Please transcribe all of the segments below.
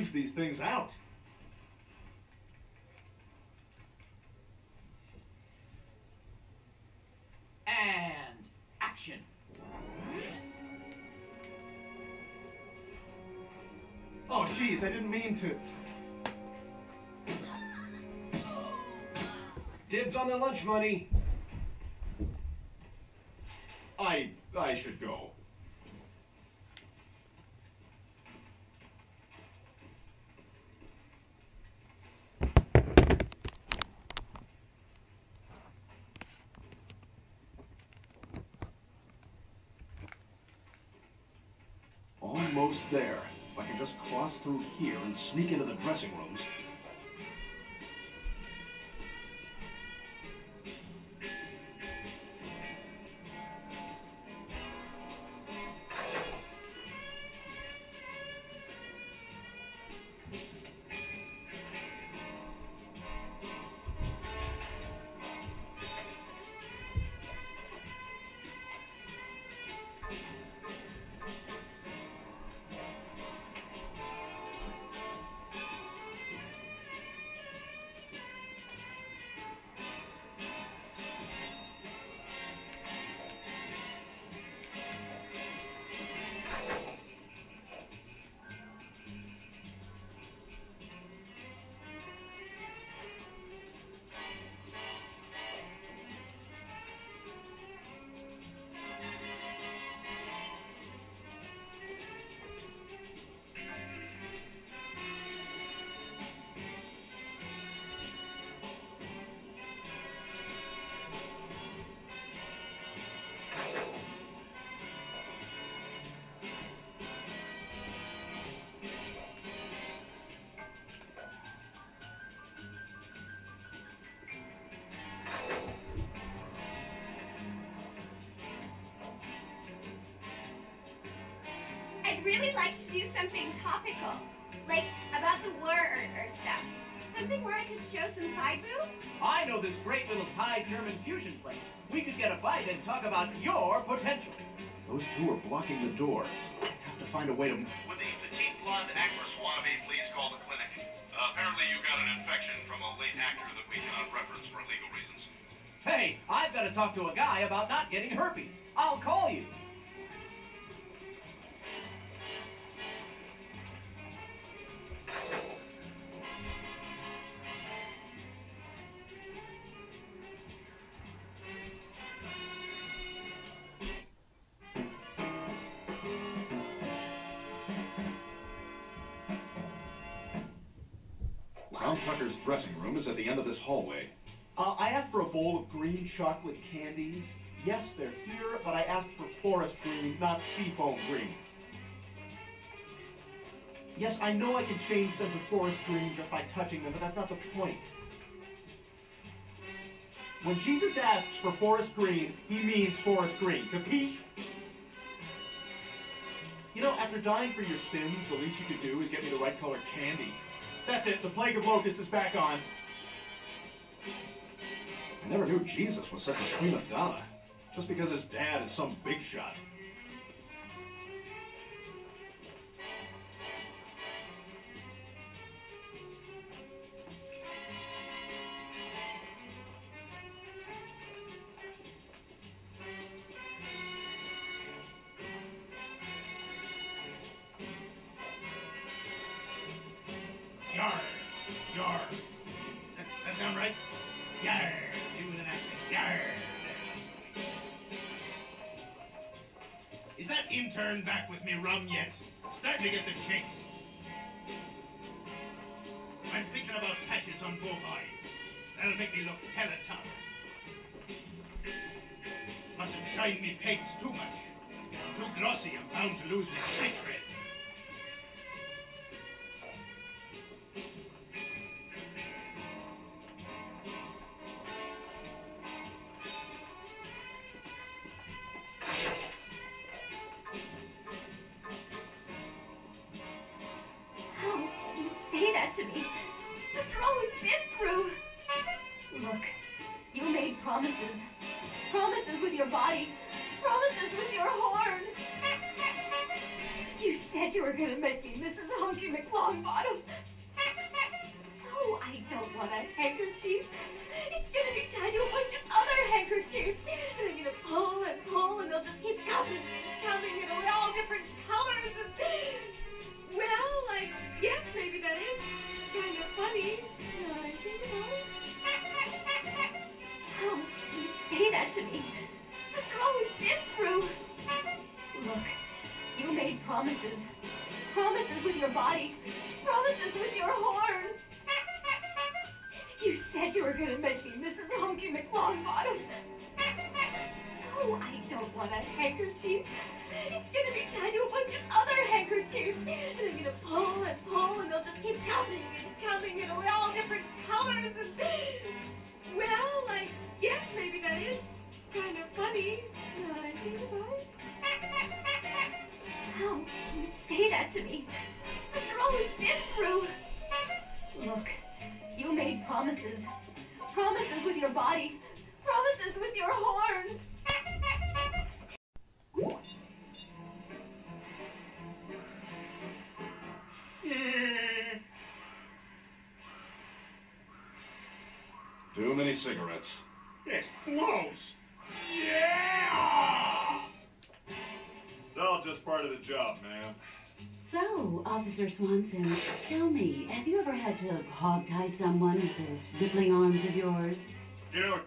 change these things out. And action. Oh, geez, I didn't mean to. Dibs on the lunch money. I should go. Almost there. If I can just cross through here and sneak into the dressing rooms. I'd really like to do something topical, like about the war or stuff. Something where I could show some side boob. I know this great little Thai German fusion place. We could get a bite and talk about your potential. Those two are blocking the door. I have to find a way to... Would the petite blonde actress wannabe please call the clinic? Apparently you got an infection from a late actor that we cannot reference for legal reasons. Hey, I've got to talk to a guy about not getting herpes. I'll call you. Tom Tucker's dressing room is at the end of this hallway. I asked for a bowl of green chocolate candies. Yes, they're here, but I asked for forest green, not seafoam green. Yes, I know I can change them to forest green just by touching them, but that's not the point. When Jesus asks for forest green, he means forest green. Capiche? You know, after dying for your sins, the least you could do is get me the right color candy. That's it, the plague of locusts is back on. I never knew Jesus was such a prima donna, just because his dad is some big shot. Yar. Yar. That sound right? Yar. Maybe with an accent. Yar. Is that intern back with me rum yet? Starting to get the shakes. I'm thinking about patches on both eyes. That'll make me look hella tough. Mustn't shine me pegs too much. Too glossy, I'm bound to lose my street cred. How can you say that to me? After all we've been through. Look, you made promises. Promises with your body. Promises with your horn. You said you were gonna make me Mrs. Honky McLongbottom. Oh, I don't want a handkerchief. It's gonna be tied to a bunch of other handkerchiefs. And I'm gonna pull, and they'll just keep coming and coming, and they're all different colors. And, well, I guess maybe that is kind of funny. Now I think about it. How can you say that to me? After all we've been through. Look, you made promises. Promises with your body. Promises with your horn. You said you were gonna make me Mrs. Honky McLongbottom. Oh, I don't want a handkerchief. It's gonna be tied to a bunch of other handkerchiefs. And I'm gonna pull, and they'll just keep coming and coming, and they're all different colors. And, well, I guess maybe that is kind of funny. Now I think about it. How can you say that to me? After all we've been through. Look, you made promises. Promises with your body. Promises with your horn. Too many cigarettes. This blows. Yeah! It's all just part of the job, man. So, Officer Swanson, tell me, have you ever had to hogtie someone with those rippling arms of yours? You know,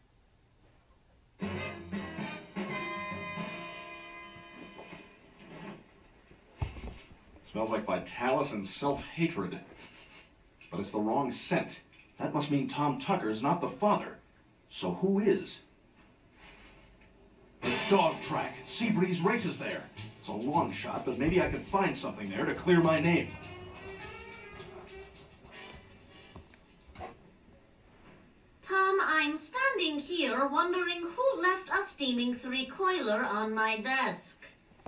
Smells like Vitalis and self-hatred. But it's the wrong scent. That must mean Tom Tucker's not the father. So who is? The dog track. Seabreeze races there. It's a long shot, but maybe I could find something there to clear my name. Tom, I'm standing here wondering who left a steaming three-coiler on my desk.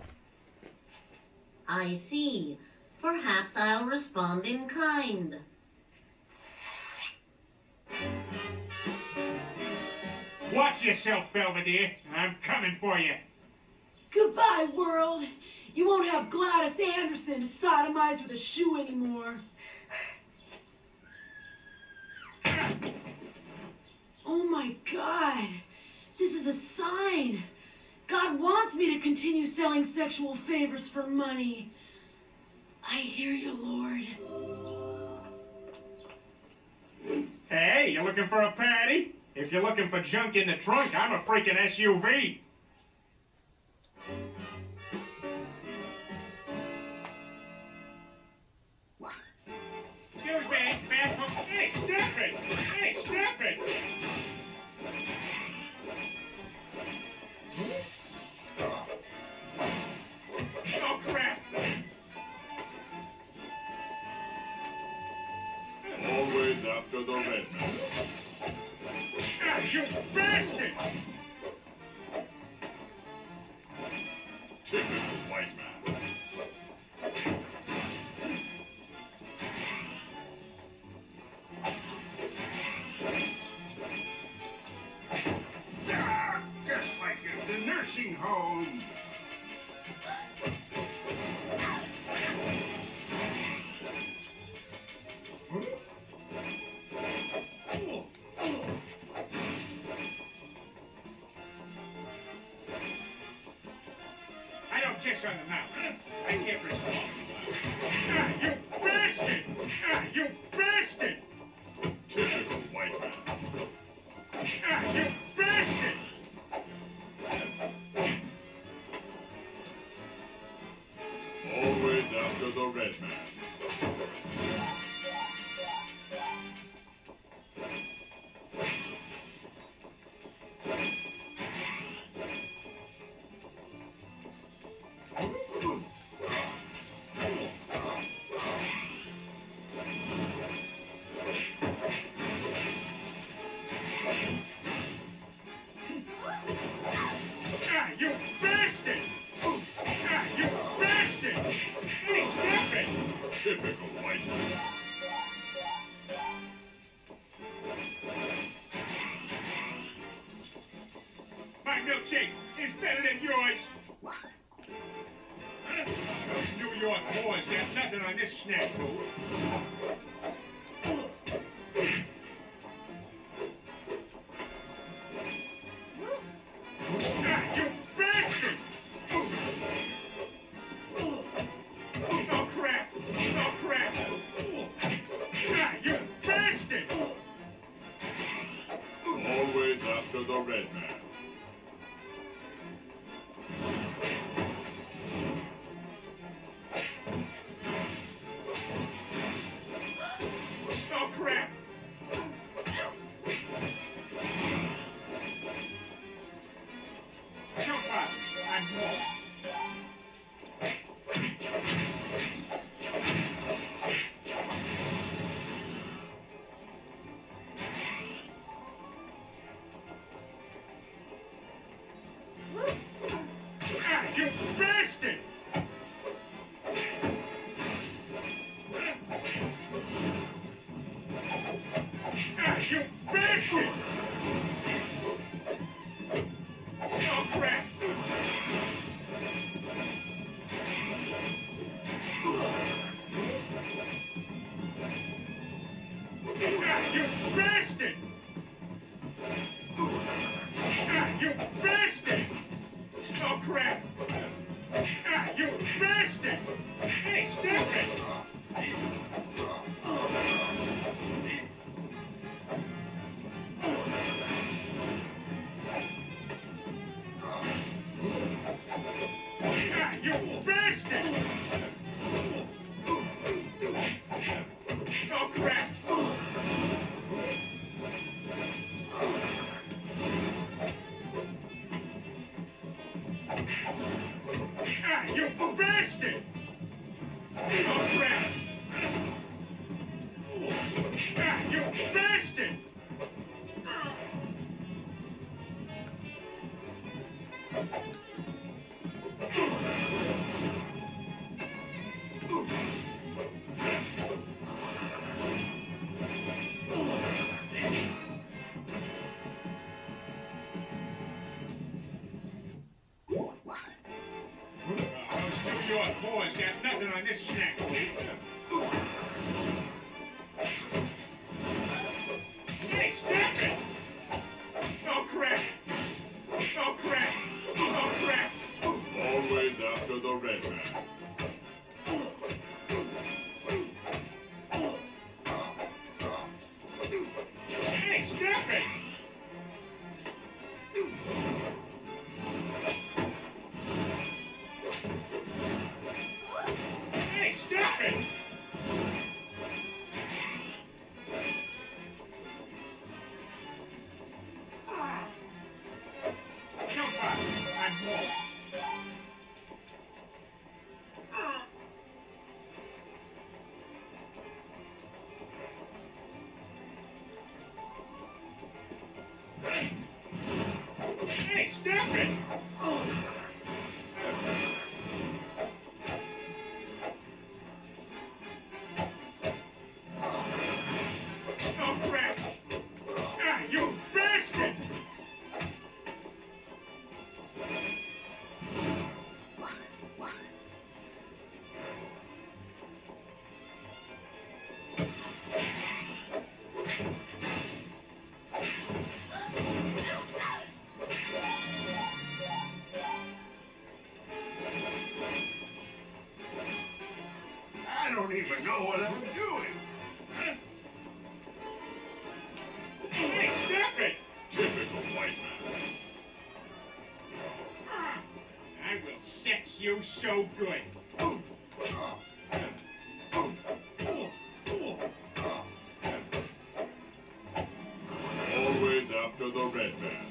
I see. Perhaps I'll respond in kind. Watch yourself, Belvedere. I'm coming for you. Goodbye, world. You won't have Gladys Anderson to sodomize with a shoe anymore. Oh my God. This is a sign. God wants me to continue selling sexual favors for money. I hear you, Lord. Hey, you looking for a party? If you're looking for junk in the trunk, I'm a freaking SUV. Excuse me, man. Hey, stop it! Hey, stop it! Oh, crap! always after the red man. Ah, you bastard! Typical white man. Ah, just like at the nursing home. I don't kiss on the mouth. I can't respond. Ah, you bastard! Ah, you bastard! Typical white man. Ah, you bastard! Always after the red man. Ah, you bastard! Ah, you bastard! Hey, stop it! Typical white man. My milkshake is better than yours. Those New York boys got nothing on this snack food. Ah, you bastard! Oh, crap! Oh, crap! Ah, you bastard! Always after the red man. Oh, crap! Jump up! I'm wrong. Ah, you bastard! Ah, you bastard! Oh, crap! Ah, you bastard! Ah, you bastard! Oh, crap! Ah, you bastard! Hey, stop it! Ah, you bastard! Oh, crap! Ah, you bastard! Oh, crap! Ah, you bastard! Those New York boys got nothing on this snack food. Hey, stop it! Oh, crap! Oh, crap! Oh, crap! Always after the red man. Hey, stop it! Hey, stop it! Jump up! I'm wrong. Hey, stop it! Oh, crap! Ah, you bastard! I don't even know what I'm doing. Hey, stop it! Typical white man. I will sex you so good. Always after the red man.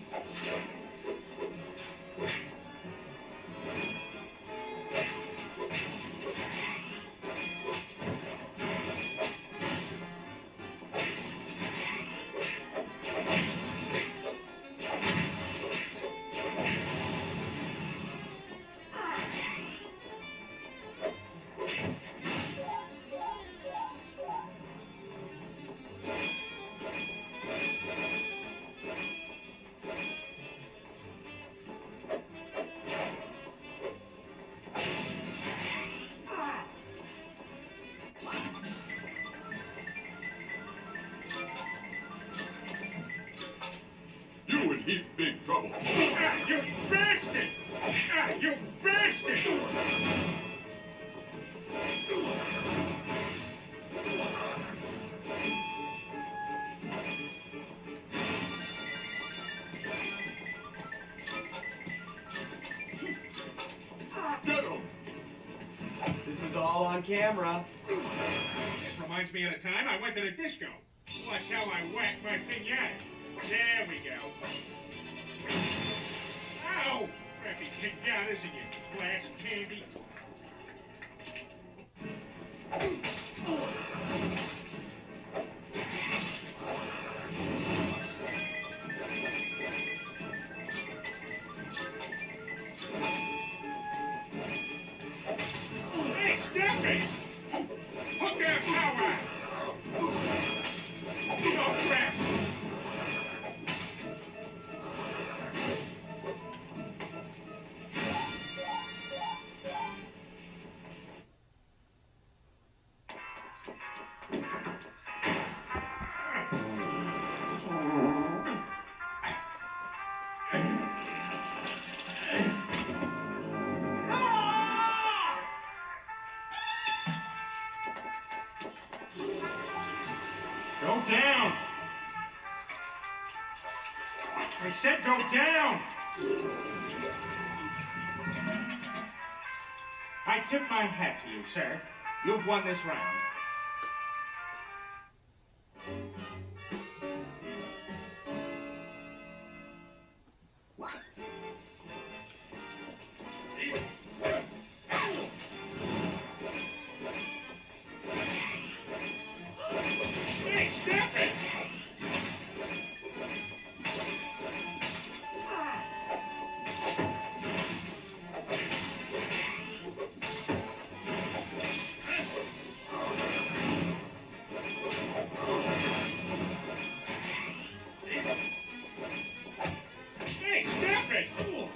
heap big trouble. You bastard! You bastard! Get him! This is all on camera. This reminds me of the time I went to the disco. Watch how I whack my pinata. There we go. Ow! Crappy pinatas and your glass candy. Hey, stop it! Hook that power! Oh, crap! Go down! I said go down! I tip my hat to you, sir. You've won this round. Hey, stop it! Hey, stop it!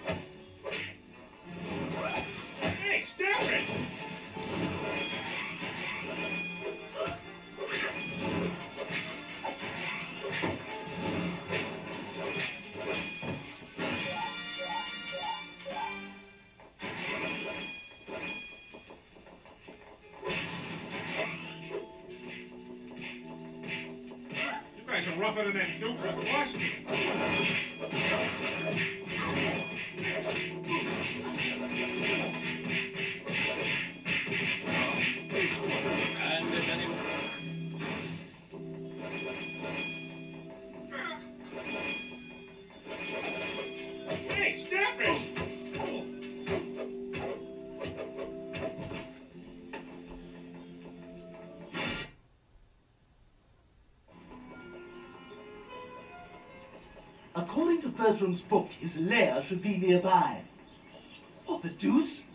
Hey, stop it! You guys are rougher than that Duke Boston. Hey, stop it! According to Bertram's book, his lair should be nearby. What the deuce?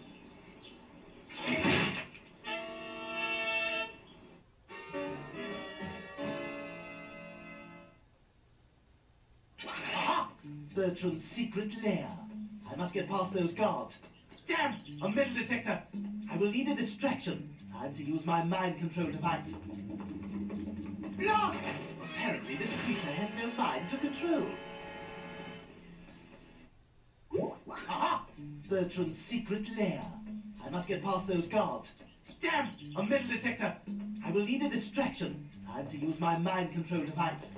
Aha! Bertram's secret lair. I must get past those guards. Damn! A metal detector! I will need a distraction. Time to use my mind control device. Blast! Apparently this creature has no mind to control. Aha! Bertram's secret lair. I must get past those guards. Damn! A metal detector! I will need a distraction. Time to use my mind control device.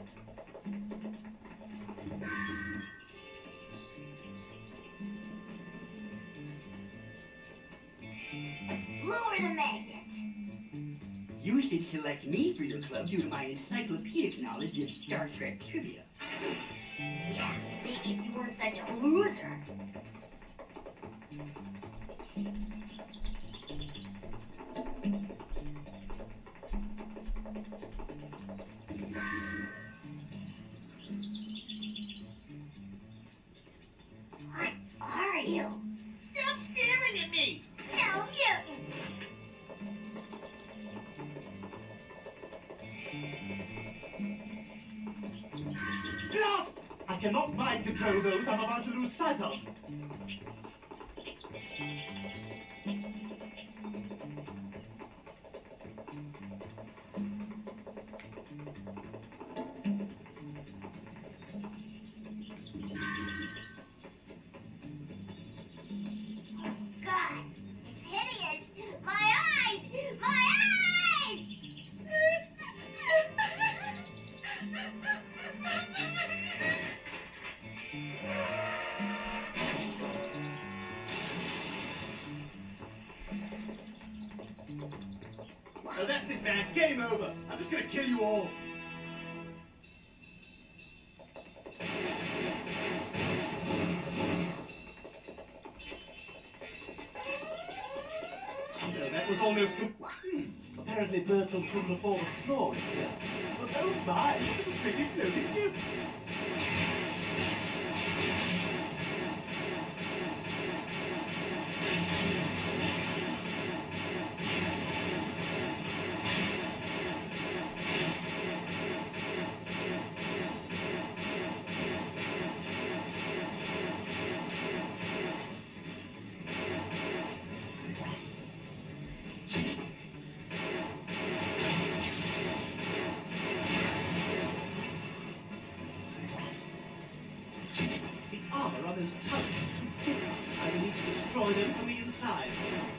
Lower the magnet. You should select me for your club due to my encyclopedic knowledge of Star Trek trivia. Yeah, maybe if you weren't such a loser. What are you? Stop staring at me! No mutants! Blast! I cannot mind control those I'm about to lose sight of. That's it, man. Game over. I'm just gonna kill you all. No, that was almost... Apparently Bertram couldn't afford a floor in here. But oh my, look at the pretty floating disc. Those turrets is too thick. I will need to destroy them from the inside.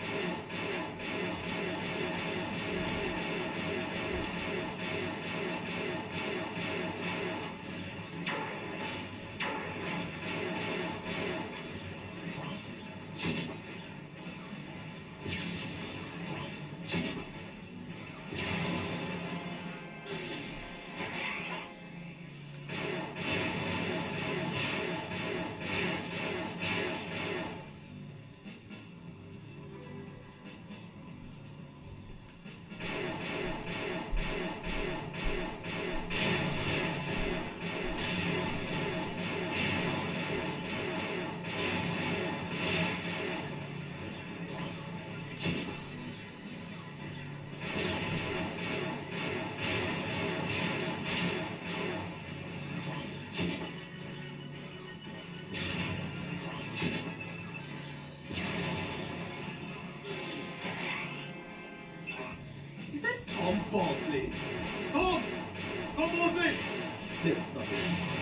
Tom Bosley! Tom! Tom Bosley! No, it's not him.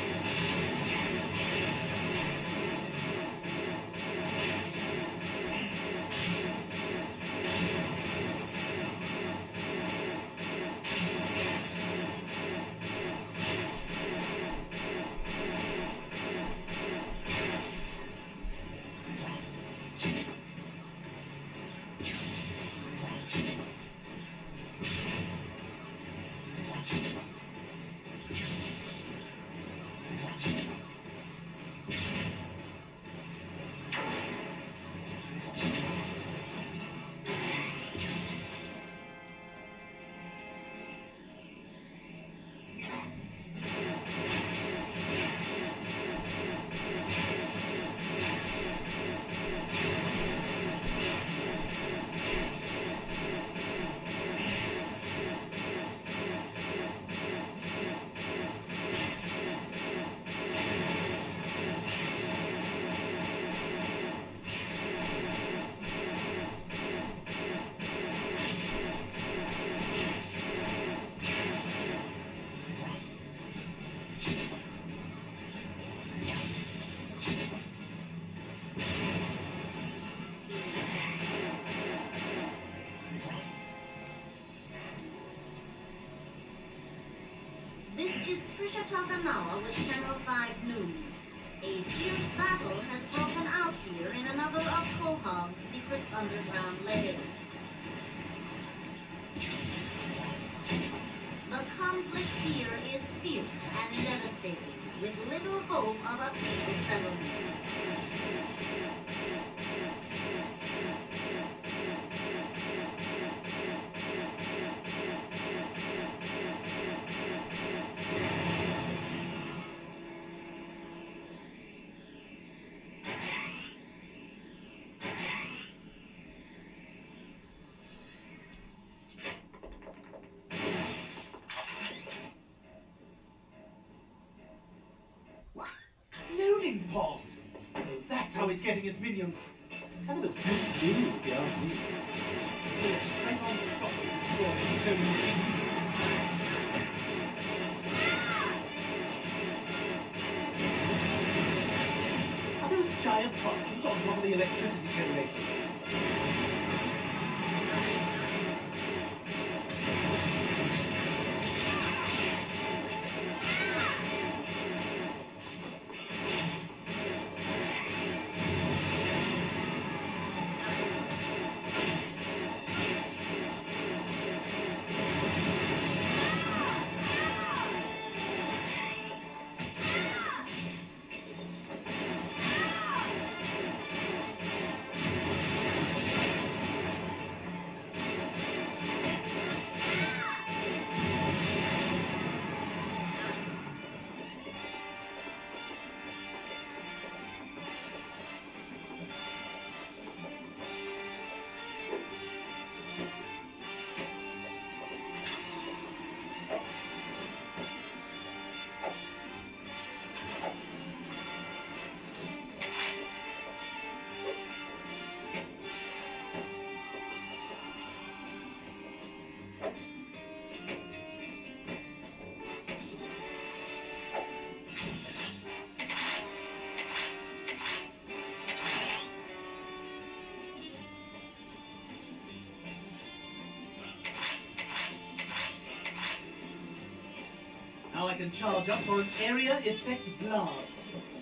Trisha Takanawa with Channel 5 News. A fierce battle has broken out here in another of Quahog's secret underground lairs. The conflict here is fierce and devastating, with little hope of a peaceful settlement. Loading pods! So that's how he's getting his minions. Kind of a good deal, if you ask me. He'll straight on the top and destroy his cloning machines. Are those giant buttons on top of the electricity generators? can charge up for an area effect blast.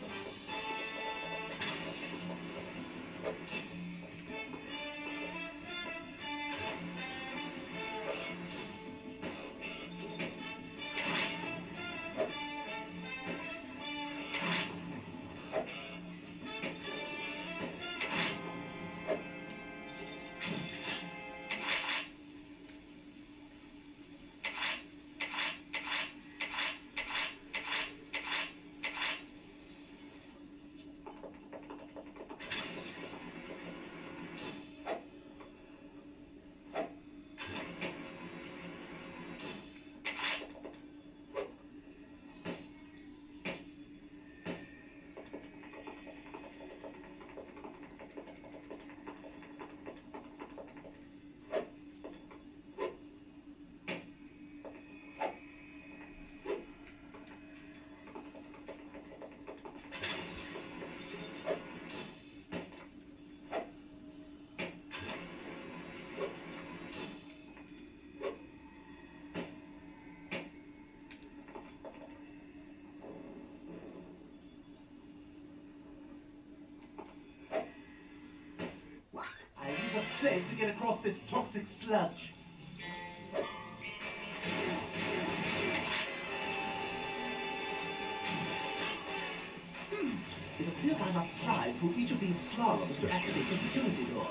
A sled to get across this toxic sludge. It appears I must slide through each of these slaloms to activate the security door.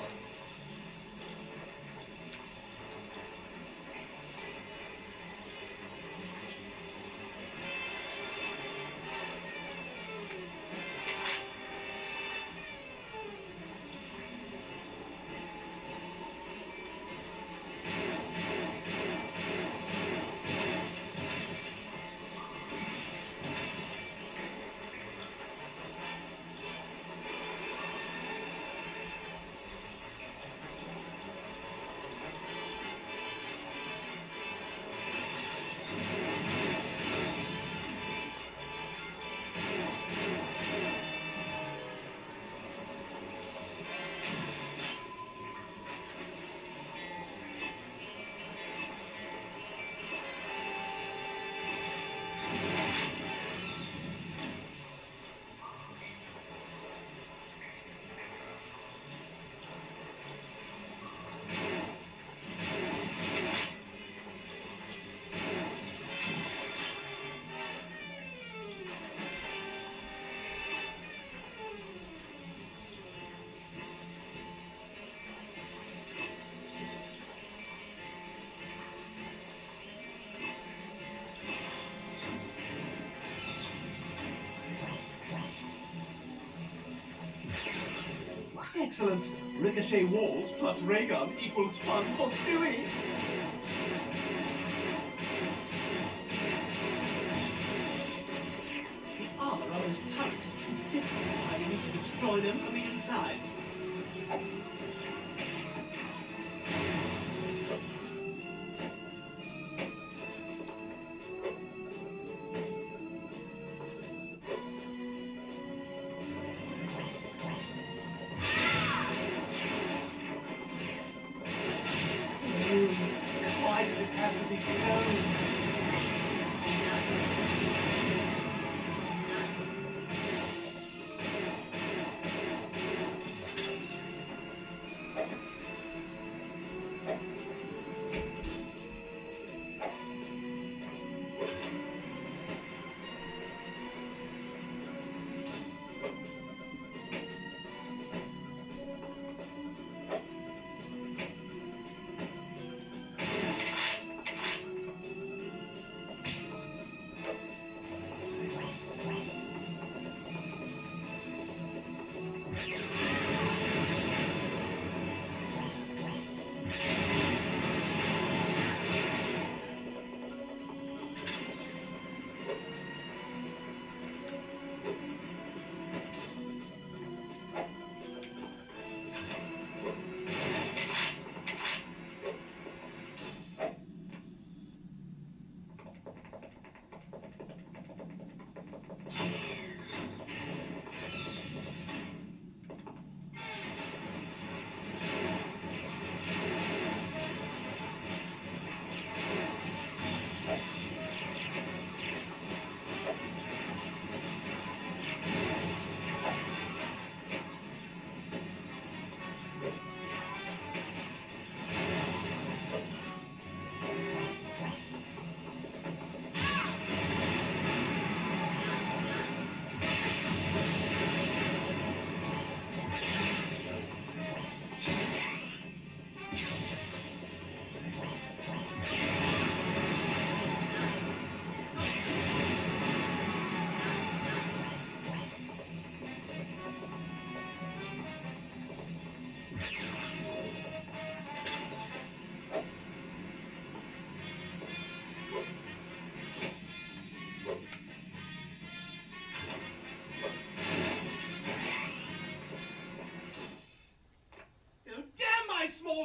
Excellent! Ricochet walls plus ray gun equals fun for Stewie! The armor on those turrets is too thick. I will need to destroy them from the inside. Why did it have to be closed?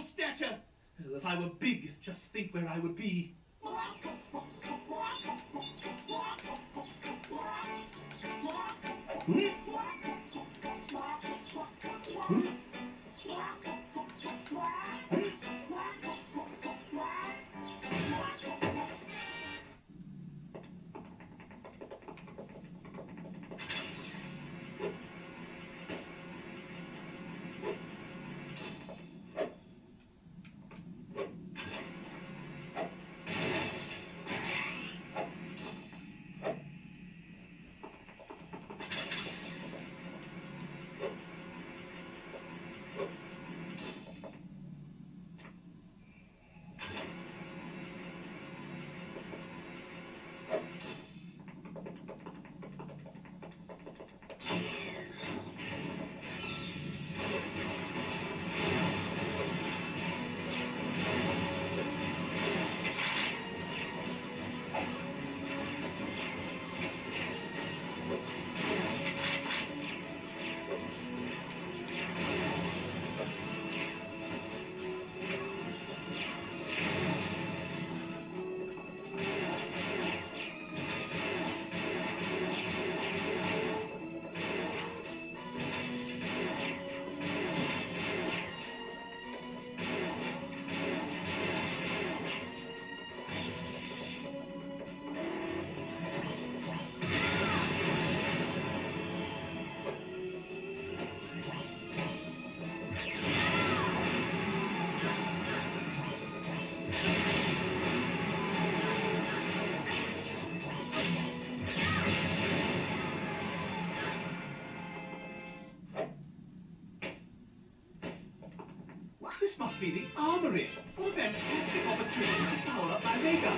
small stature. Oh, if I were big, just think where I would be. This must be the armory. What a fantastic opportunity to power up my ray gun.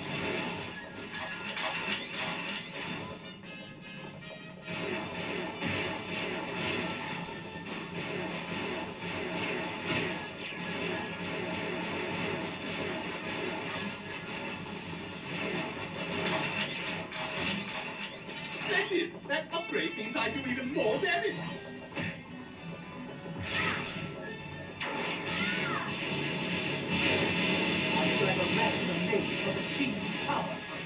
Splendid! That upgrade means I do even more damage. For the Chief's power.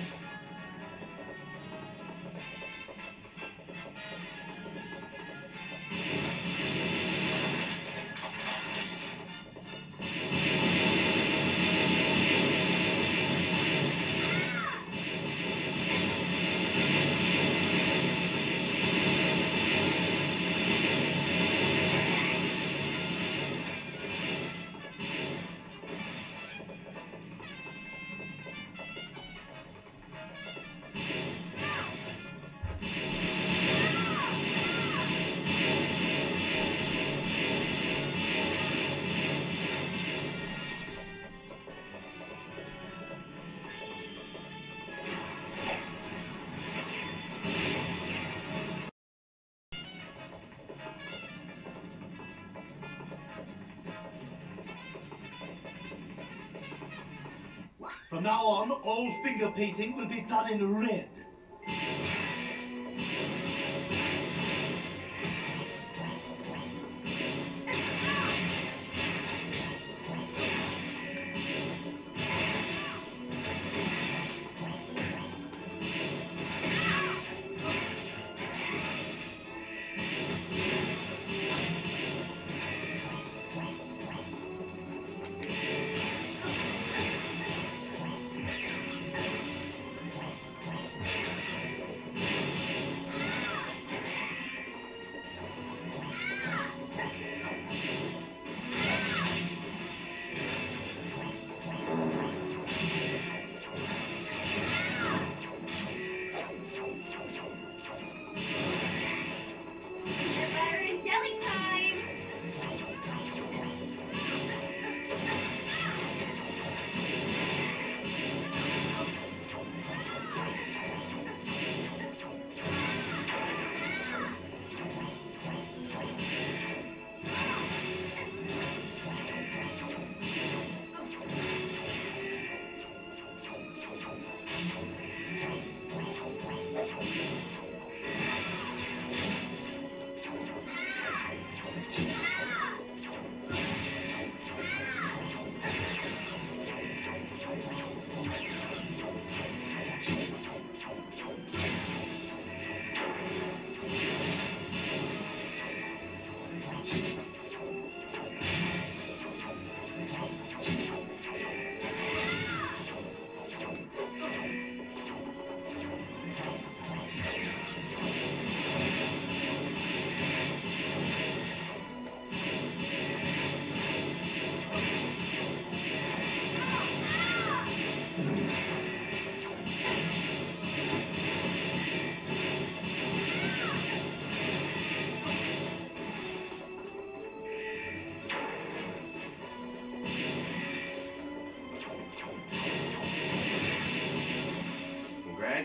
From now on, all finger painting will be done in red.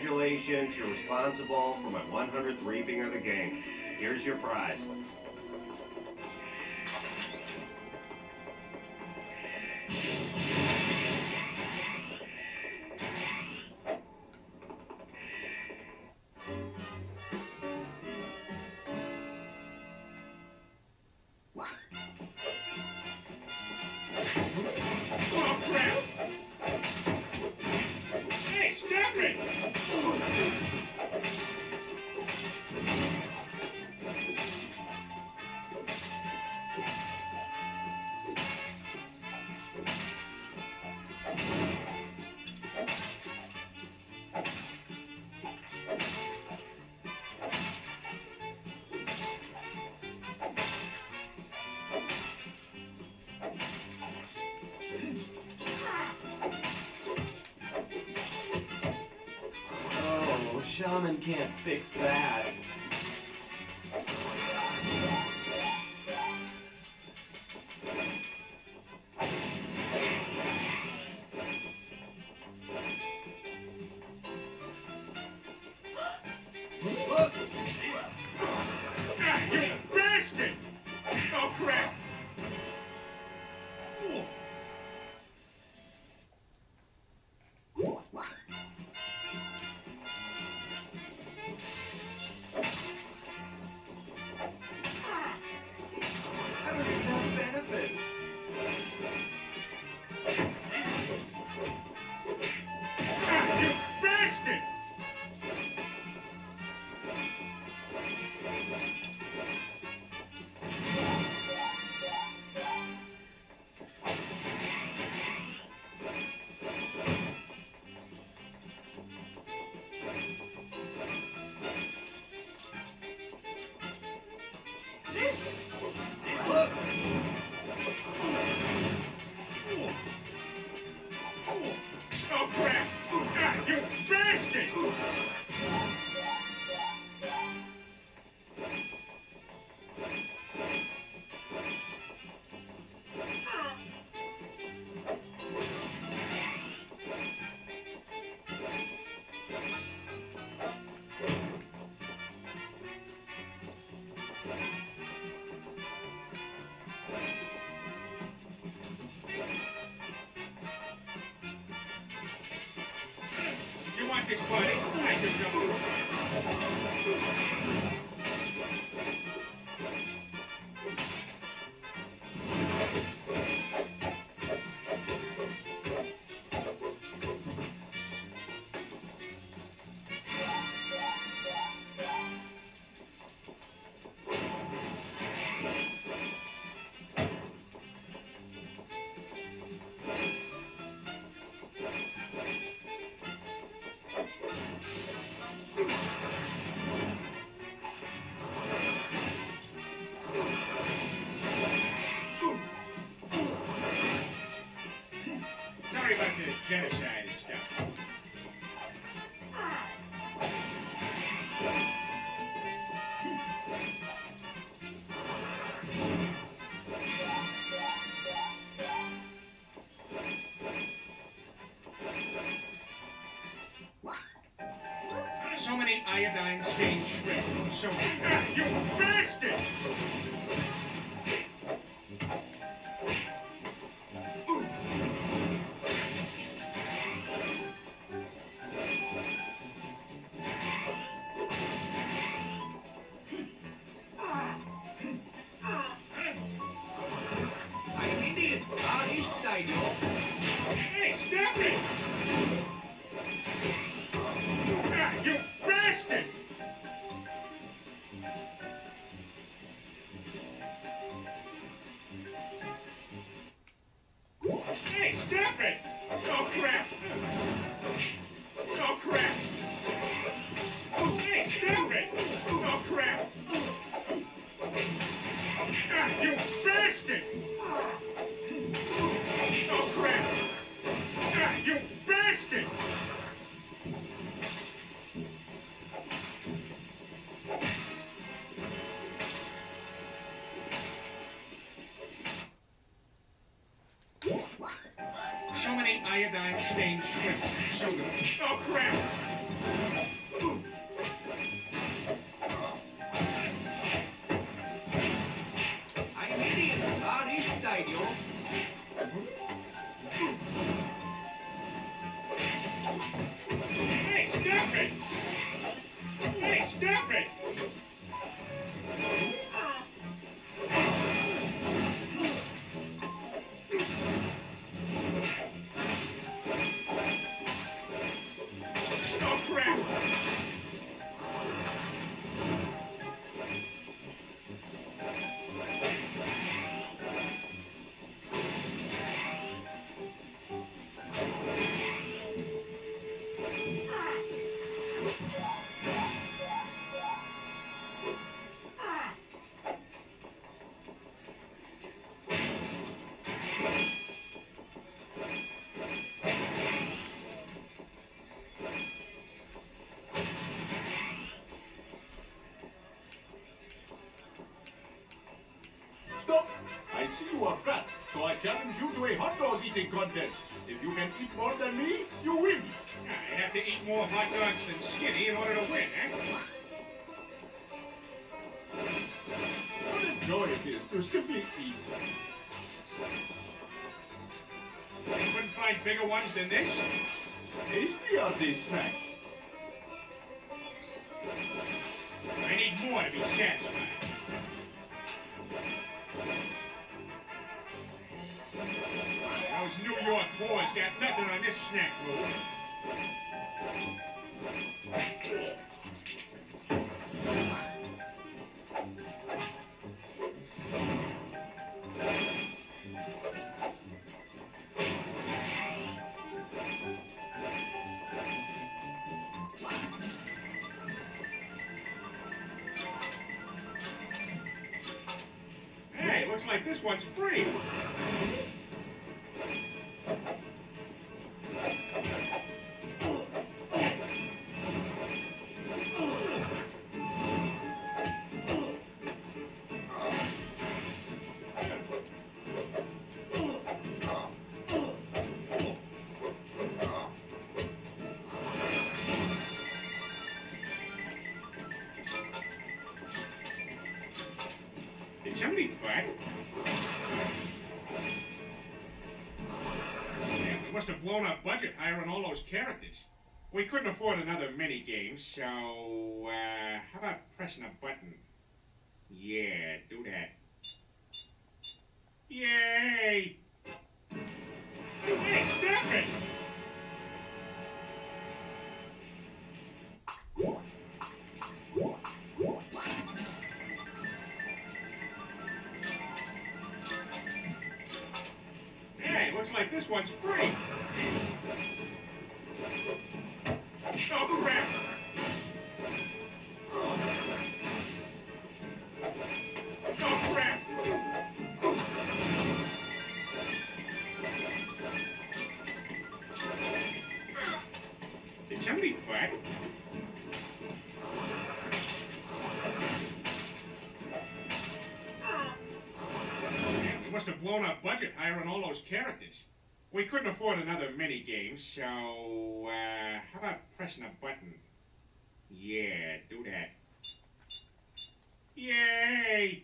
Congratulations, you're responsible for my 100th reaping of the game. Here's your prize. Oh, crap! Hey, stop it! Oh, Shaman can't fix that. Ah, you bastard! Oh, crap! I don't even have benefits. Ah, you bastard! Oh, crap! Ah, you bastard! You want this body? I can go. Sorry about the genocide and stuff. So many iodine-stained shrimp. So, ah, you bastard! I'm Indian. East side, yo. Hey, stop it! Ah, you bastard! Hey, stop it! Oh, crap! Oh, crap! Hey, stop it! Oh, crap! Ah, you bastard! Oh, crap! Ah, you bastard! So many iodine-stained shrimp. So, oh, crap! I'm Indian. Sorry, inside you. Hey, stop it! Hey, stop it! Oh, crap! Stop! I see you are fat, so I challenge you to a hot dog eating contest. If you can eat more than me, you win. I have to eat more hot dogs than Skinny in order to win, eh? What a joy it is to simply eat. You couldn't find bigger ones than this? Tasty are these snacks. I need more to be satisfied. Those New York boys got nothing on this snack roll. Hey, looks like this one's free. Did somebody fart? Yeah, we must have blown our budget hiring all those characters. We couldn't afford another mini game, so how about pressing a button? Yeah, do that. Yay! Hey, stop it! Hey, looks like this one's free. Oh, crap! Oh, crap! Did somebody fart? Yeah, we must have blown our budget hiring all those characters. We couldn't afford another mini game, so how about pressing a button? Yeah, do that. Yay!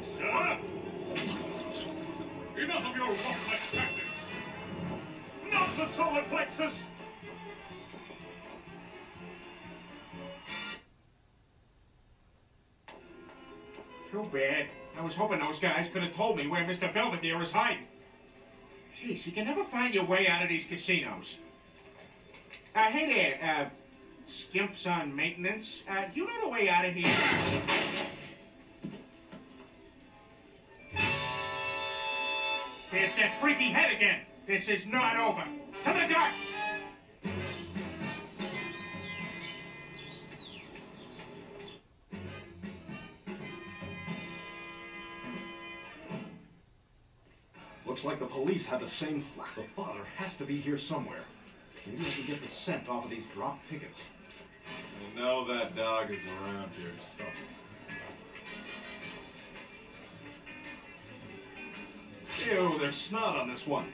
sir. Enough of your rough-like tactics. Not the solar plexus. Too bad. I was hoping those guys could have told me where Mr. Belvedere is hiding. Jeez, you can never find your way out of these casinos. Hey there, skimps on maintenance. Do you know the way out of here? There's that freaky head again. This is not over. To the ducks! Looks like the police had the same flat. The father has to be here somewhere. Maybe I can get the scent off of these dropped tickets. I know that dog is around here, so... Ew, there's snot on this one.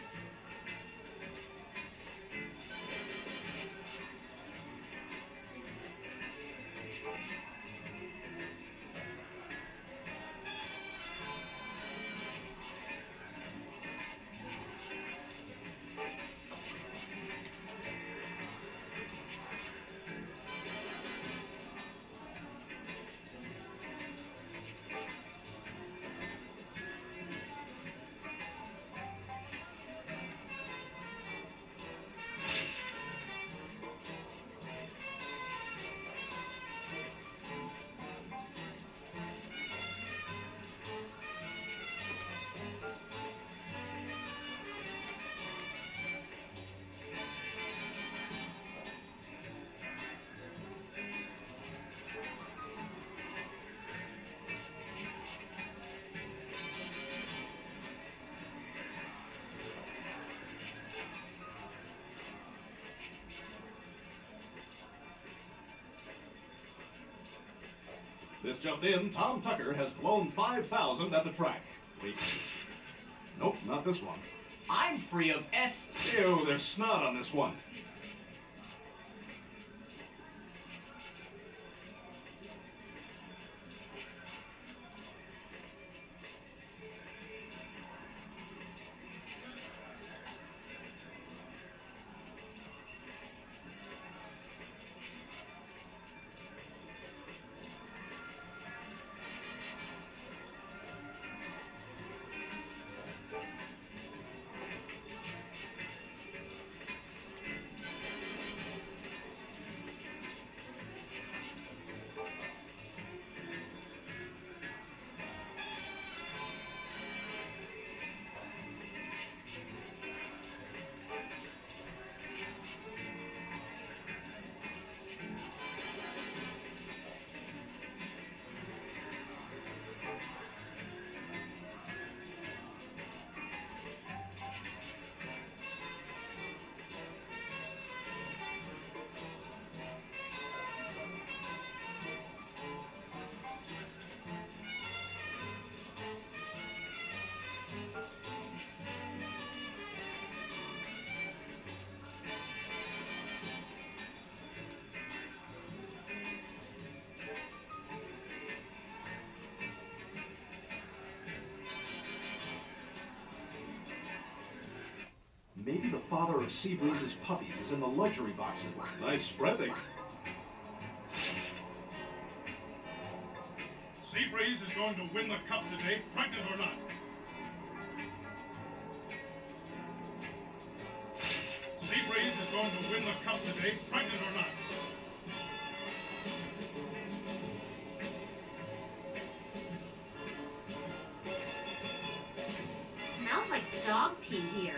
This just in, Tom Tucker has blown 5,000 at the track. Wait. Nope, not this one. I'm free of S. Ew, there's snot on this one. Maybe the father of Seabreeze's puppies is in the luxury box. Nice spreading. Seabreeze is going to win the cup today, pregnant or not. Seabreeze is going to win the cup today, pregnant or not. Smells like dog pee here.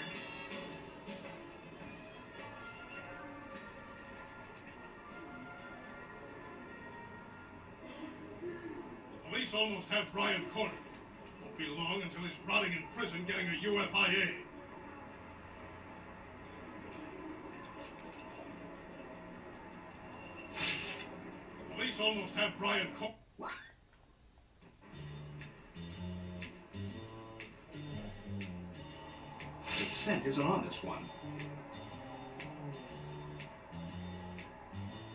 Police almost have Brian cornered. Won't be long until he's rotting in prison getting a UFIA. The police almost have Brian cornered. The scent isn't on this one.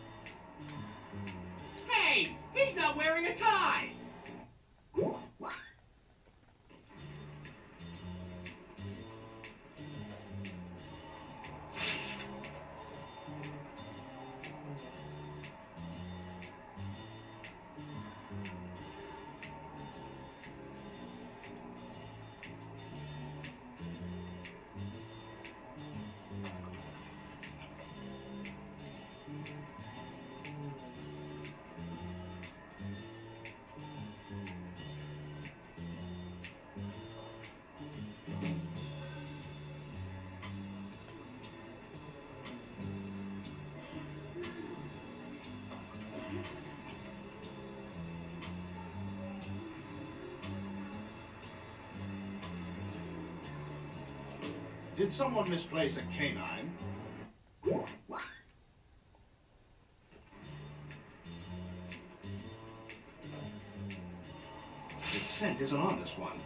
Hey, he's not wearing a tie. Did someone misplace a canine? The scent isn't on this one.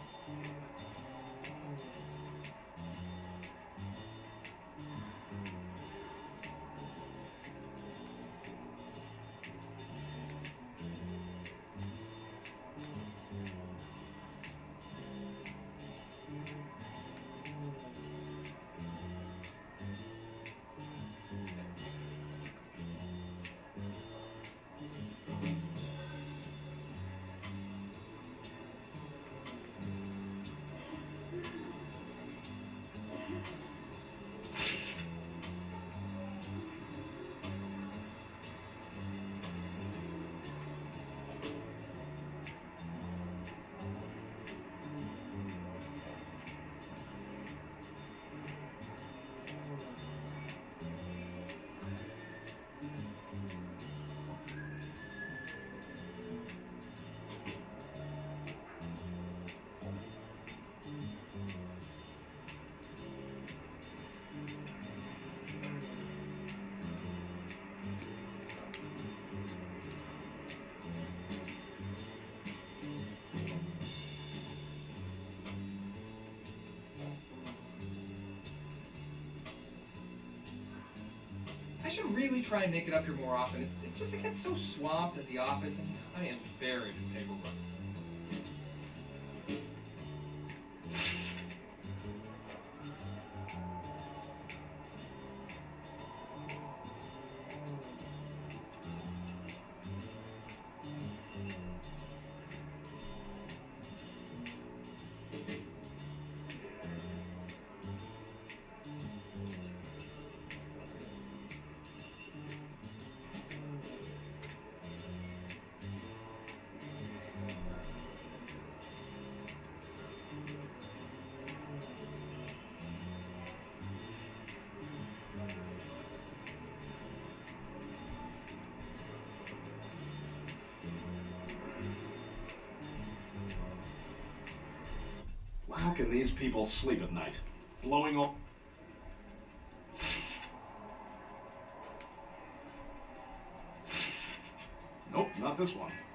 I should really try and make it up here more often. It's just I get so swamped at the office, and I am buried in paperwork. How can these people sleep at night? Blowing all... Nope, not this one.